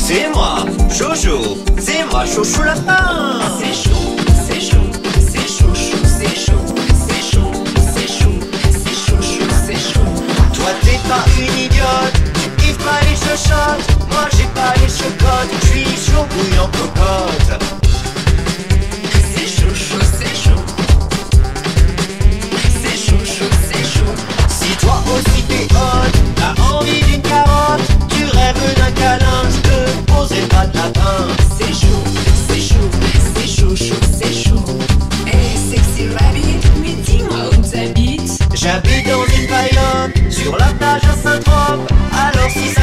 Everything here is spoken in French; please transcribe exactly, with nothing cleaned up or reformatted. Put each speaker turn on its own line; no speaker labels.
C'est moi, Jojo, c'est moi, Chouchou Lapin.
C'est chaud, c'est chaud, c'est chaud, chaud, c'est chaud, c'est chaud, c'est chaud, c'est chaud, chaud, c'est chaud.
Toi t'es pas une idiote, tu kiffes pas les chochottes. Moi j'ai pas les chocottes, je suis chaud bouillant cocotte.
C'est chaud, chaud, c'est chaud. C'est chaud, chaud, c'est chaud.
Si toi aussi t'es hot, t'as envie d'une carotte, tu rêves d'un câlin, je te poserai pas de lapin.
C'est chaud, c'est chaud, c'est chaud, chaud, c'est chaud. Hey sexy rabbit, mais dis-moi où t'habites.
J'habite dans une paillote, sur la plage à Saint-Trope. Alors si ça